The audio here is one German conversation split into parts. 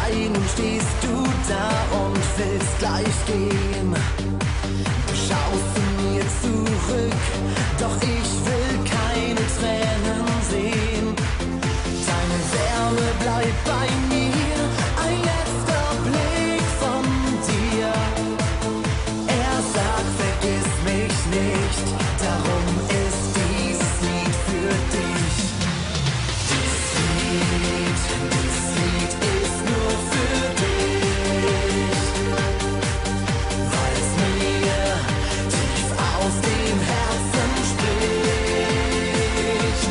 2, nun stehst du da und willst gleich gehen. Du schaust zu mir zurück, doch ich will keine Tränen sehen. Deine Wärme bleibt bei mir, ein letzter Blick von dir. Er sagt, vergiss mich nicht, darum ist dieses Lied für dich. Dieses Lied ist nur für dich, weil es mir tief aus dem Herzen spricht.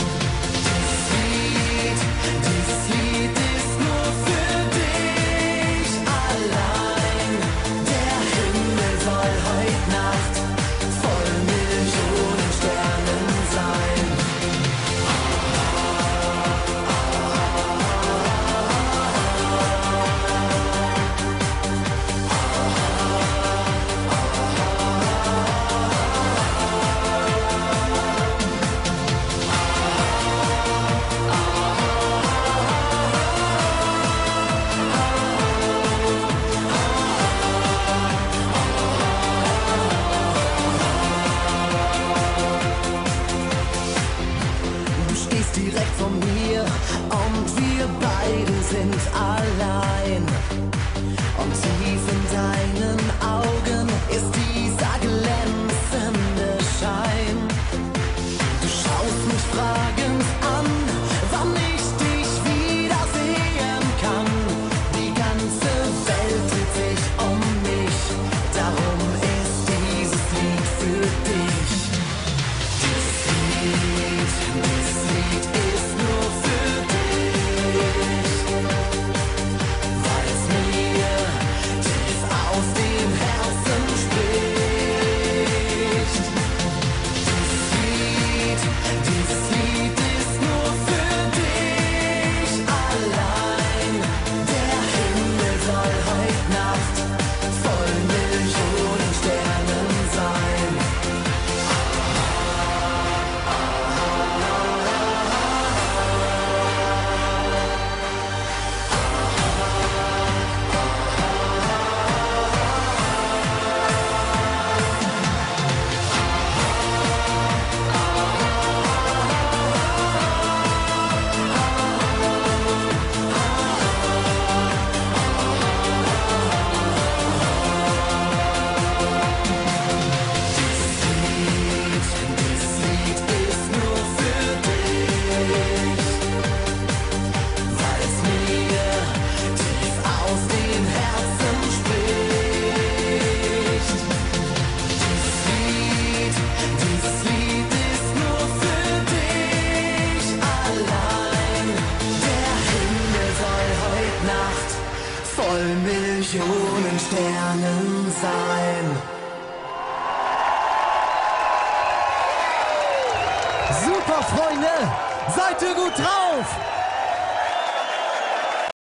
Dieses Lied ist nur für dich allein. Der Himmel soll heut Nacht voll Millionen Sternen sein. Du stehst direkt vor mir und wir beide sind allein. Und tief in deinen Augen ist dieser glänzende Schein. Du schaust mich fragend an, wann ich dich wiedersehen kann. Die ganze Welt dreht sich um mich, darum ist dieses Lied für dich. Dieses Lied ist nur für dich, weil es mir tief aus dem Herzen spricht. Dieses Lied ist nur für dich allein. Der Himmel soll heut Nacht voll Millionen Sternen sein. Dieses Lied ist nur für dich, weil es mir tief aus dem Herzen spricht. Dieses Lied ist nur für dich allein. Der Himmel soll heut Nacht voll Millionen Sternen sein. Super, Freunde! Seid ihr gut drauf?